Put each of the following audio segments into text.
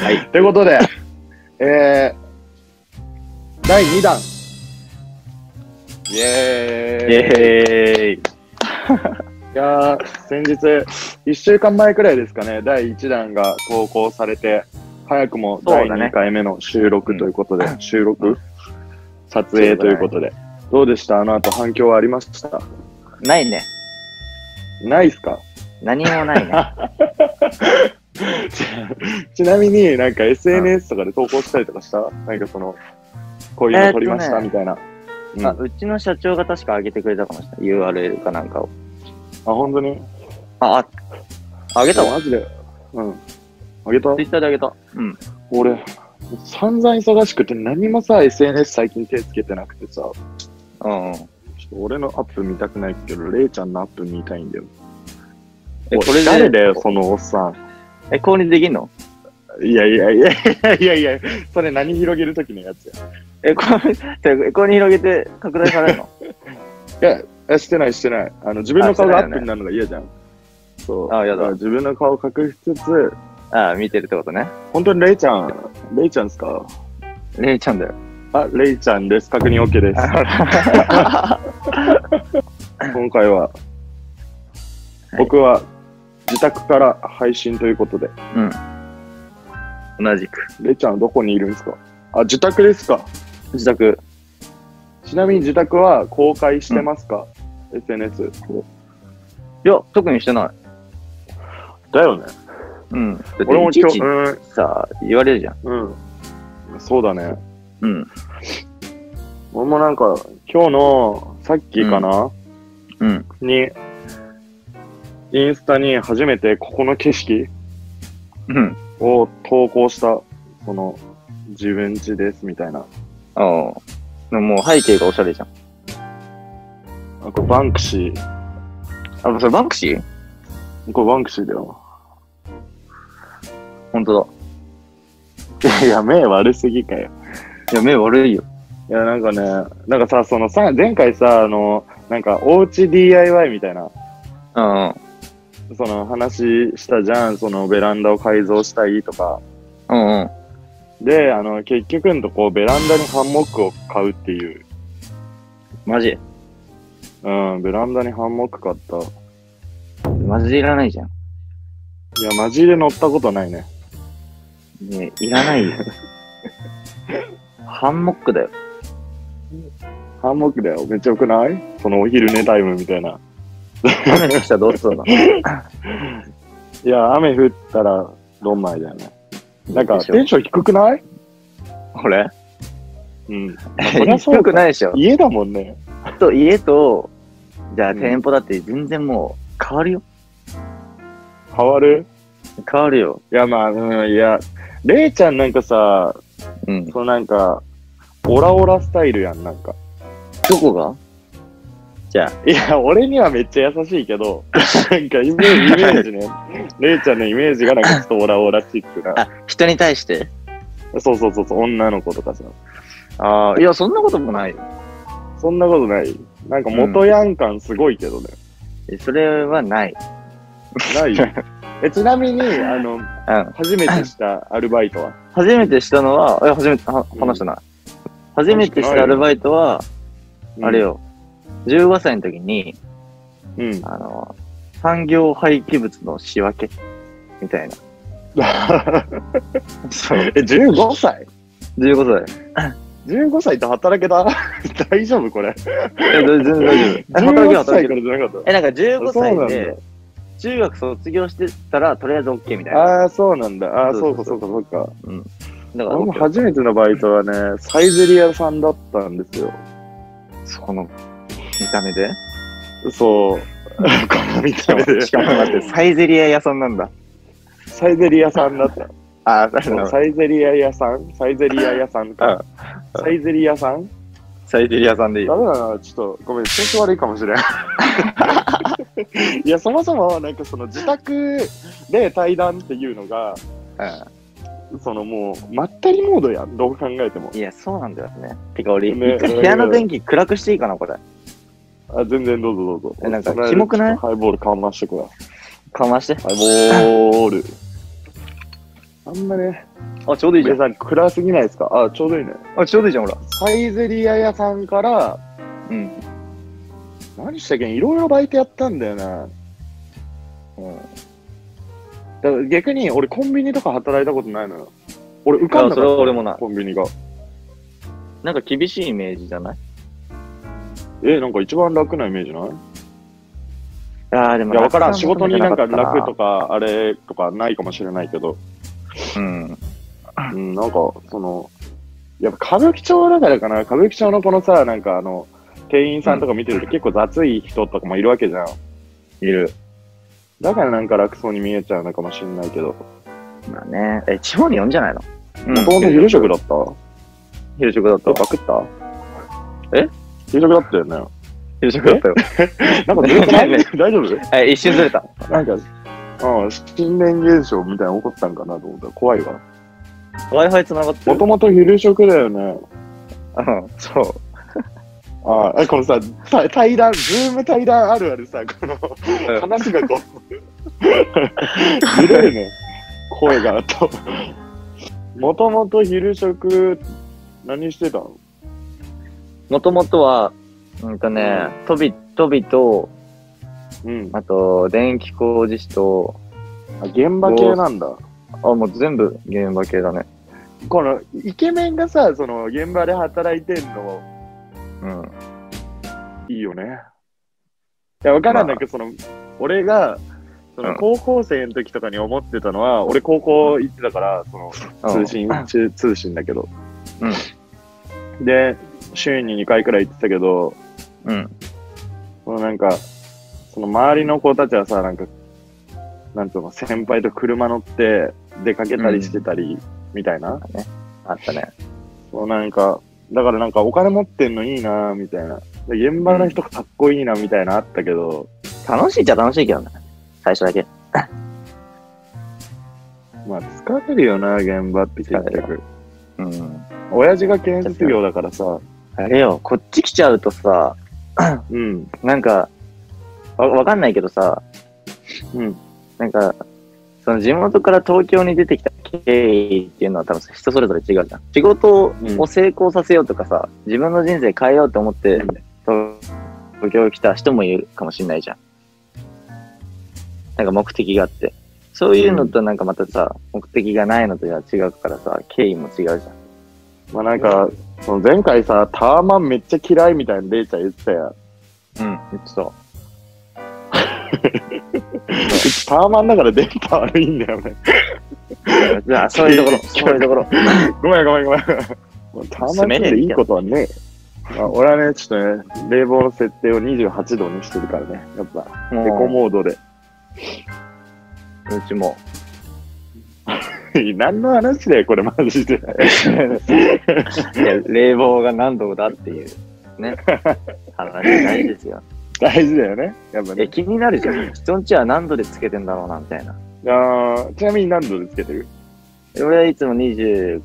はい。 ということで、第2弾。イエーイ。 イエーイ。 いやー、先日、1週間前くらいですかね、第1弾が投稿されて、早くも第2回目の収録ということで、収録、撮影ということで、どうでした？あの後反響はありました？ ないね。 ないっすか？ 何もないね。 ちなみになんか SNS とかで投稿したりとかした？なんかその、こういうの撮りましたみたいな。 うちの社長が確か上げてくれたかもしれない。URL かなんかを。 あ、本当に？ あげたわ。 マジで。うん。あげた？ Twitter であげた。うん。 俺、散々忙しくて何もさ、SNS 最近手つけてなくてさ。 うん。 ちょっと俺のアップ見たくないけど、レイちゃんのアップ見たいんだよ。 これで誰だよ、そのおっさん。 購入できんの？ いや、それ何広げるときのやつや。 購入広げて拡大されるの？ いや、してない。自分の顔がアップになるのが嫌じゃん。そう。 やだ。 自分の顔隠しつつ、 見てるってことね。 本当にレイちゃんですか？ レイちゃんだよ。 あ、レイちゃんです。確認 OK です。今回は、僕は自宅から配信ということで。 うん。同じく。 レイちゃんはどこにいるんですか？あ、自宅ですか？ 自宅。 ちなみに自宅は公開してますか？ SNS。いや、特にしてない。 だよね。 うん。だって俺も今日、さ、言われるじゃん。 うん。そうだね。 うん。 俺もなんか、今日の、さっきかな、に、インスタに初めてここの景色を投稿した、その、自分家ですみたいな。 もう背景がおしゃれじゃん。 あ、これバンクシー。 それバンクシー？ これバンクシーだよ。 ほんとだ。いや、目悪すぎかよ。 いや、目悪いよ。 いや、なんかね、なんかさ、そのさ、前回さ、なんか、おうち DIY みたいな、その話したじゃん、そのベランダを改造したいとか。で、結局のとこ、ベランダにハンモックを買うっていう。 マジ？ うん、ベランダにハンモック買った。 マジでいらないじゃん。 いや、マジで乗ったことないね。 ねえ、いらないよ。ハンモックだよ。 ハンモックだよ。めっちゃよくない？そのお昼寝タイムみたいな。 雨降ったらどうするの？ いや、雨降ったら、ドンマイだよね。なんか、テンション低くない？ 俺？ うん。まあ、そりゃそう低くないでしょ。 家だもんね。 家と、じゃあ店舗だって全然もう変わるよ。 変わる？ 変わるよ。 いや、まあ、いや、レイちゃんなんかさ、そうなんか、オラオラスタイルやん、なんか。 どこが？じゃあ。 いや、俺にはめっちゃ優しいけど、なんかイメージね。レイちゃんのイメージがなんかちょっとオラオラチックな。 人に対して？ そう、女の子とかさ。 いや、そんなこともないよ。 そんなことない。なんか元ヤン感すごいけどね。 それはない。 ないちなみに、初めてしたアルバイトは？ 初めてしたのは、話したな。初めてしたアルバイトは、あれよ、15歳の時に、産業廃棄物の仕分けみたいな。 そう。15歳 ?15 歳。 15歳と働けた？大丈夫これ。 全然大丈夫。 15歳からじゃなかった？ なんか15歳で、中学卒業してたら、とりあえず OK みたいな。 ああ、そうなんだ。ああ、そうか。 だから俺も初めてのバイトはね、サイゼリヤさんだったんですよ。 その見た目で？ そう。この見た目で。 しかも待って、サイゼリヤ屋さんなんだ。 サイゼリヤさんだった。サイゼリヤ屋さんか。サイゼリヤさんサイゼリヤさんでいいよ。 ダメだな、ちょっと、ごめん、調子悪いかもしれん。いや、そもそも、なんかその自宅で対談っていうのが、そのもう、まったりモードやん、どう考えても。 いや、そうなんだよね。てか俺、一回部屋の電気暗くしていいかな、これ。 あ、全然どうぞ。 なんか、キモくない？ ハイボールかましてくだ。 かまして。 ハイボール。あんまね、 あ、ちょうどいいじゃん。 さん暗すぎないですか？あ、ちょうどいいね。 あ、ちょうどいいじゃん、ほら。 サイゼリア屋さんから、 うん。 何したっけ？いろいろバイトやったんだよな。うん。だから逆に、俺コンビニとか働いたことないのよ。俺浮かんなかった。 それは俺もない。 コンビニが。 なんか厳しいイメージじゃない？ なんか一番楽なイメージない？ でもいや、わからん。仕事になんか楽とか、あれとかないかもしれないけど。 うん。 うん、なんか、やっぱ歌舞伎町だからかな。歌舞伎町のこのさ、なんか店員さんとか見てると結構雑い人とかもいるわけじゃん。 いる。 だからなんか楽そうに見えちゃうのかもしれないけど。 まあね。地方に呼んじゃないの？ もともと昼食だった？ 昼食だった。 パクった？昼食だったよね。 昼食だったよ。 なんかずっと大丈夫？ 一瞬ずれた。 なんか、心霊現象みたいなの起こったんかなと思ったら怖いわ。 Wi-Fi 繋がってる？ もともと昼食だよね。 そう。 このさ、対談、ズーム対談あるあるさ、この、話がこう、ずれるね。声がと。もともと昼食、何してたの？ もともとは、トビと、あと、電気工事士と、 現場系なんだ。 もう全部現場系だね。 この、イケメンがさ、現場で働いてんの、いいよね。いや、わからんないけど、俺が、高校生の時とかに思ってたのは、俺高校行ってたから、通信だけど。で、週に2回くらい行ってたけど、なんか、周りの子たちはさ、なんか、なんつうの、先輩と車乗って出かけたりしてたり、みたいな。 あったね。 なんか、だからなんかお金持ってんのいいなみたいな。現場の人かっこいいなみたいなあったけど。 楽しいっちゃ楽しいけどね。最初だけ。 まあ疲れるよな、現場って結局。親父が建設業だからさ。 あれよ、こっち来ちゃうとさ、なんか、わかんないけどさ、なんか、地元から東京に出てきた経緯っていうのは多分人それぞれ違うじゃん。仕事を成功させようとかさ、自分の人生変えようと思って、東京来た人もいるかもしれないじゃん。なんか目的があって。そういうのとなんかまたさ、目的がないのとは違うからさ、経緯も違うじゃん。 まあなんか、前回さ、タワマンめっちゃ嫌いみたいなレイちゃん言ってたやん。 言ってた。 タワマンだから電波悪いんだよね。 じゃあ、そういうところ。 ごめん。タワマンでいいことはねえ。俺はね、ちょっとね、冷房の設定を28度にしてるからね。やっぱ、エコモードで。 うちも。 何の話だよ、これマジで。 冷房が何度だっていうね。話大事ですよ。 大事だよね。やっぱね。 気になるじゃん。人んちは何度でつけてんだろうな、みたいな。 ちなみに何度でつけてる？ 俺はいつも25。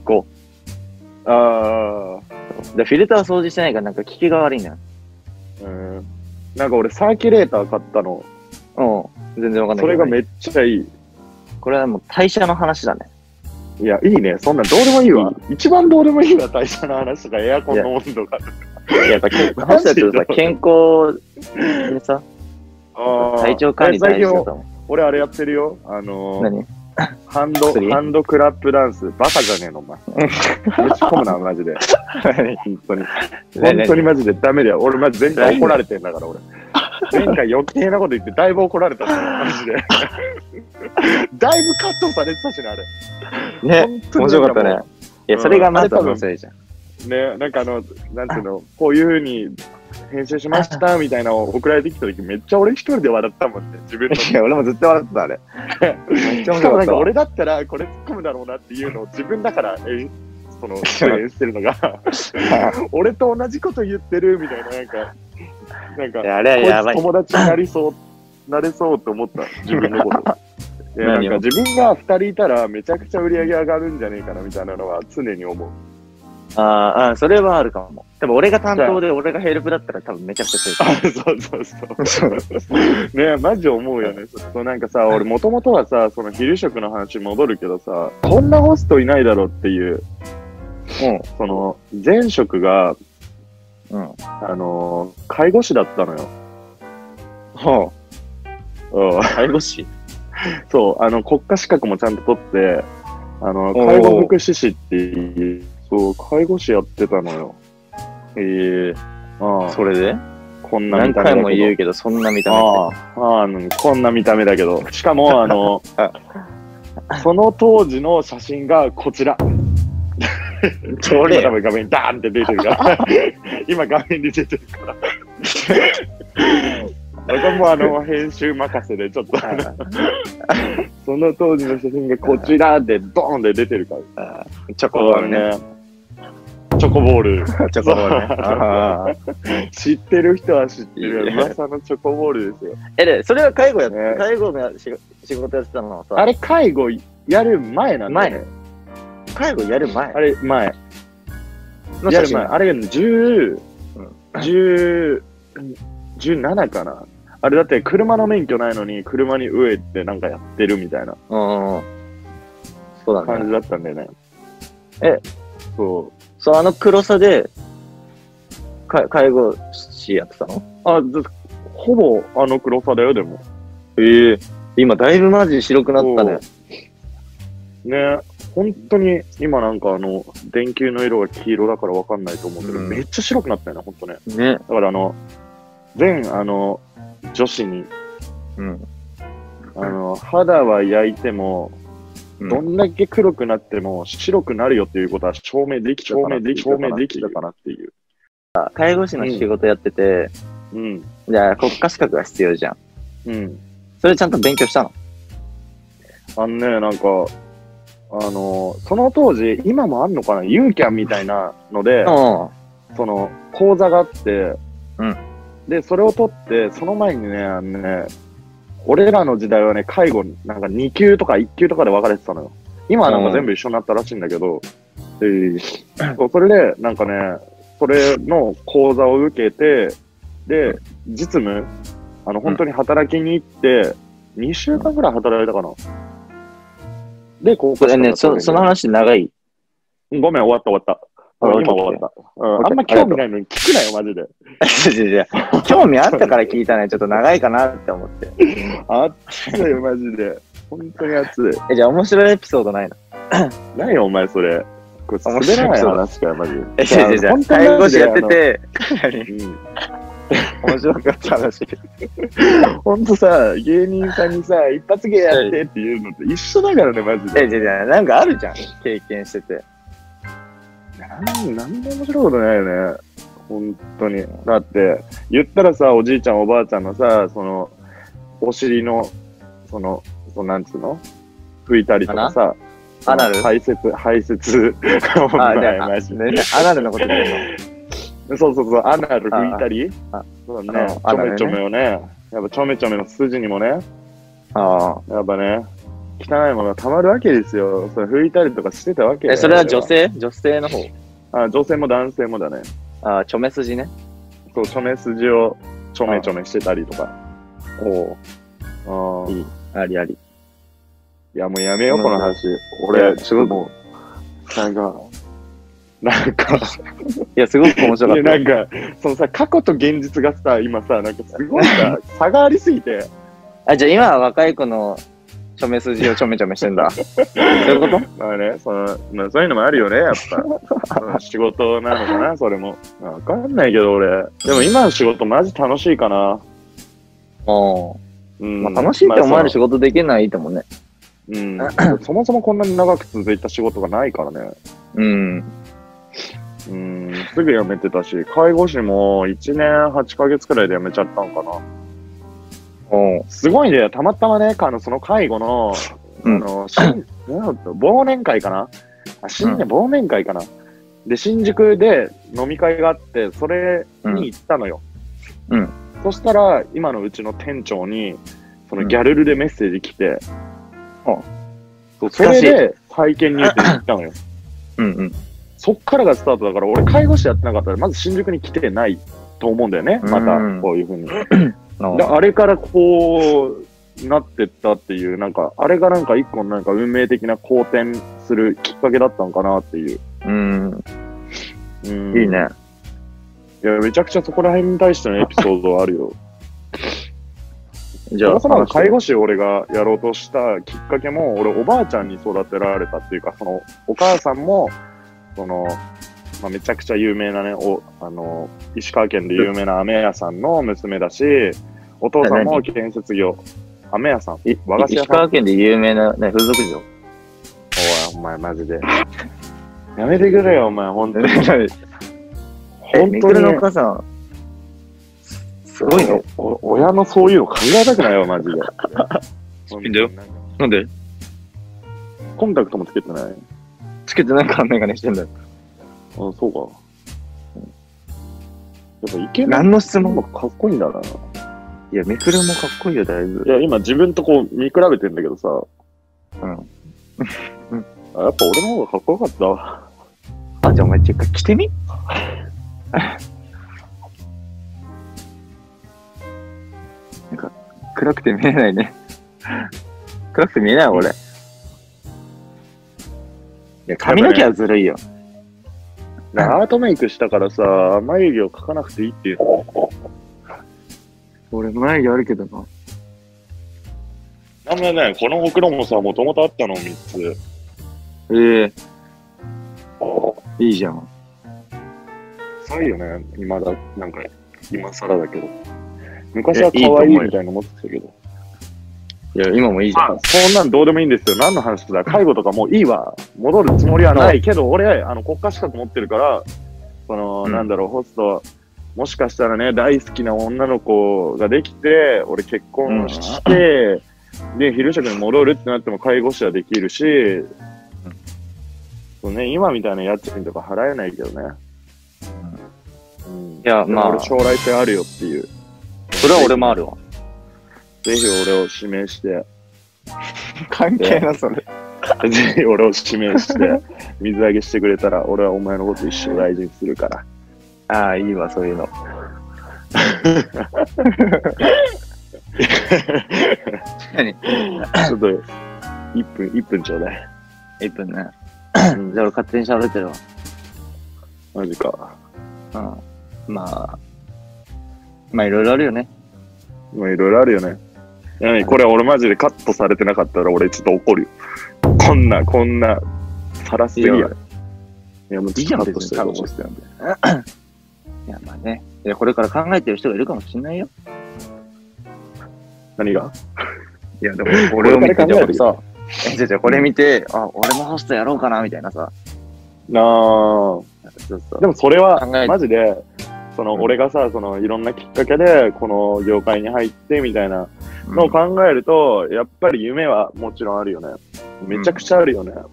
で、フィルター掃除してないからなんか効きが悪いんだよ。 なんか俺サーキュレーター買ったの。 全然わかんないけど。 それがめっちゃいい。 これはもう代謝の話だね。 いや、いいね。そんなんどうでもいいわ。一番どうでもいいわ、代謝の話とかエアコンの温度が。 やっぱ話だとさ、健康でさ、体調管理大事だと思う。 俺あれやってるよ。 何？ ハンドクラップダンス。バカじゃねえの、お前。めっちゃ込むな、マジで。本当に。本当にマジでダメだよ。俺マジ前回怒られてんだから、俺。前回余計なこと言ってだいぶ怒られたんだよ、マジで。だいぶカットされてたしね、あれ。ね、面白かったね。いや、それがまたのせいじゃん。 ね、なんかなんていうの、こういう風に編集しましたみたいなのを送られてきた時めっちゃ俺一人で笑ったもんね、自分の。 いや、俺もずっと笑ってた、あれ。 めっちゃ面白かった。しかもなんか俺だったらこれ突っ込むだろうなっていうのを自分だから出演してるのが、俺と同じこと言ってるみたいな、なんか、 あれはやばい。 友達になれそうと思った、自分のこと。なんか自分が2人いたらめちゃくちゃ売り上げ上がるんじゃねえかなみたいなのは常に思う。 それはあるかも。 多分俺が担当で俺がヘルプだったら多分めちゃくちゃ強い。 そう。ねマジ思うよね。そうなんかさ、俺もともとはさ、その昼食の話戻るけどさ、こんなホストいないだろっていう、その前職が、介護士だったのよ。 介護士そう、国家資格もちゃんと取って、介護福祉士っていう、そう、介護士やってたのよ。 それでこんな見た目だけど。 何回も言うけど、そんな見た目。 こんな見た目だけど。しかも、その当時の写真がこちら。今多分画面にダーンって出てるから。今画面に出てるから。僕も編集任せでちょっとその当時の写真がこちらでドーンで出てるから。 チョコボールね。 チョコボール。 チョコボールね。 知ってる人は知ってる噂のチョコボールですよ。 で、それは介護介護の仕事やってたのはさ。 あれ介護やる前なんだね。 介護やる前あれ前。やる前。あれ17かな。あれだって車の免許ないのに車に植えてなんかやってるみたいなそうだね。 感じだったんだよね。そう、 黒さで介護士やってたの？ ほぼ黒さだよ、でも。 今だいぶマジ白くなったね。 ね、本当に今なんか電球の色が黄色だからわかんないと思うけど、めっちゃ白くなったよね、ほんとね。だから全女子に、肌は焼いても、どんだけ黒くなっても白くなるよっていうことは証明できたかなっていう。 介護士の仕事やってて、じゃあ国家資格が必要じゃん。それちゃんと勉強したの？ なんか、その当時、今もあんのかな、ユーキャンみたいなので、その講座があって、で、それを取って、その前にね、俺らの時代はね、介護、なんか2級とか1級とかで分かれてたのよ。今はなんか全部一緒になったらしいんだけど、それで、なんかね、それの講座を受けて、で、実務、本当に働きに行って、2週間ぐらい働いたかな。で、ここね、その話長い？ ごめん、終わった。今終わった。あんま興味ないのに聞くなよ、マジで。 興味あったから聞いたね。ちょっと長いかなって思って。 熱いよ、マジで。本当に熱い。 じゃあ面白いエピソードないの？ ないよ、お前、それ。これ、滑らない話かよ、マジで。 介護士やってて、面白かった話。 ほんとさ、芸人さんにさ、一発芸やってっていうのって一緒だからね、マジで。 なんかあるじゃん、経験してて。 なんで面白いことないよね。本当に。だって、言ったらさ、おじいちゃんおばあちゃんのさ、お尻の、なんつうの拭いたりとかさ、 アナル排泄。お前、マジで。 アナルのこと言うの？そう、アナル拭いたり、そうだね、ちょめちょめをね、やっぱちょめちょめの筋にもね、やっぱね、汚いものがたまるわけですよ。それ拭いたりとかしてたわけ。 それは女性の方？ 女性も男性もだね。 ちょめ筋ね。 そう、ちょめ筋をちょめちょめしてたりとか。 いい。ありあり。 いや、もうやめよう、この話。俺、すごいもう、なんかいや、すごく面白かった。 なんか、そのさ、過去と現実がさ、今さ、なんかすごいさ、差がありすぎて。 じゃあ今は若い子のちょめ筋をちょめちょめしてんだ。そういうこと？ まあね、そういうのもあるよね、やっぱ。仕事なのかな、それも。わかんないけど、俺。でも今の仕事マジ楽しいかな。 楽しいって思える仕事できないと思うね。 そもそもこんなに長く続いた仕事がないからね。すぐ辞めてたし、介護士も1年8ヶ月くらいで辞めちゃったんかな。すごいね、たまたまね、その介護の、忘年会かな？忘年会かな？で、新宿で飲み会があって、それに行ったのよ。そしたら、今のうちの店長に、そのギャルルでメッセージ来て、それで体験入店に行ったのよ。 そっからがスタートだから、俺介護士やってなかったら、まず新宿に来てないと思うんだよね。また、こういうふうに。であれからこう、なってったっていう、なんか、あれがなんか一個のなんか運命的な好転するきっかけだったのかなっていう。 いいね。 いや、めちゃくちゃそこら辺に対してのエピソードはあるよ。 じゃあ、 そもそも介護士を俺がやろうとしたきっかけも、俺おばあちゃんに育てられたっていうか、その、お母さんも、その、まあ、めちゃくちゃ有名なね、石川県で有名な飴屋さんの娘だし、お父さんも建設業、飴屋さん、和菓子屋さん。 石川県で有名な、ね、風俗嬢。 お前マジで。やめてくれよ、お前、ほんとに。 本当にのお母さん、すごいね。 親のそういうの考えたくないよ、マジで。 いいんだよ。なんでコンタクトもつけてない？ つけてないからメガネしてんだよ。 あ、そうか。やっぱイケメン何の質問もかっこいいんだな。 いや、めくるもかっこいいよ、だいぶ。 いや、今自分とこう見比べてんだけどさ。 うん。 やっぱ俺の方がかっこよかったわ。 あ、じゃあお前チェック着てみなんか、暗くて見えないね。暗くて見えない俺。いや、髪の毛はずるいよ。 アートメイクしたからさ、眉毛を描かなくていいっていうの。 俺、眉毛あるけどな。 なんだね、このほくろもさ、もともとあったの、3つ。 いいじゃん。 臭いよね、今だ、なんか、今更だけど。昔は可愛いみたいなの思ってたけど。 いや、今もいいじゃん。 そんなんどうでもいいんですよ。何の話だ。介護とかもういいわ。戻るつもりはないけど、俺、国家資格持ってるから、その、なんだろう、ホスト、もしかしたらね、大好きな女の子ができて、俺結婚して、で、昼食に戻るってなっても介護士はできるし、そうね、今みたいな家賃とか払えないけどね。 いや、まあ。 俺将来性あるよっていう。 それは俺もあるわ。 ぜひ俺を指名して。 関係な、それ。 ぜひ俺を指名して、水揚げしてくれたら、俺はお前のこと一生大事にするから。 ああ、いいわ、そういうの。何ちょっと、1分ちょうだい。 1分ね。じゃあ俺勝手に喋ってるわ。 マジか。 まあいろいろあるよね。 まあいろいろあるよね。これ俺マジでカットされてなかったら俺ちょっと怒るよ。こんな、さらすぎや。いや、もうちょっとカットしてるかもしれない。 いや、まあね。これから考えてる人がいるかもしれないよ。 何が？ いや、でも俺を見てさ、これ見て、あ、俺もホストやろうかな、みたいなさ。 でもそれは、マジで、俺がさ、いろんなきっかけで、この業界に入ってみたいなのを考えると、やっぱり夢はもちろんあるよね。めちゃくちゃあるよね。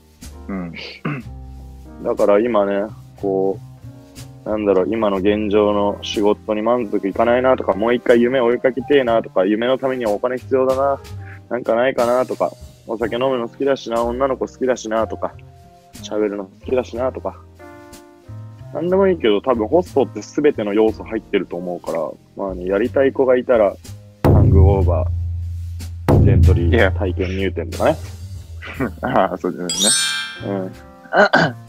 だから今ね、こう、なんだろう、今の現状の仕事に満足いかないなとか、もう一回夢追いかけてえなとか、夢のためにはお金必要だな、なんかないかなとか、お酒飲むの好きだしな、女の子好きだしなとか、喋るの好きだしなとか、なんでもいいけど、多分ホストって全ての要素入ってると思うから、まあね、やりたい子がいたら、ハングオーバー、ジェントリー、体験入店とかね。 ああ、そうですね。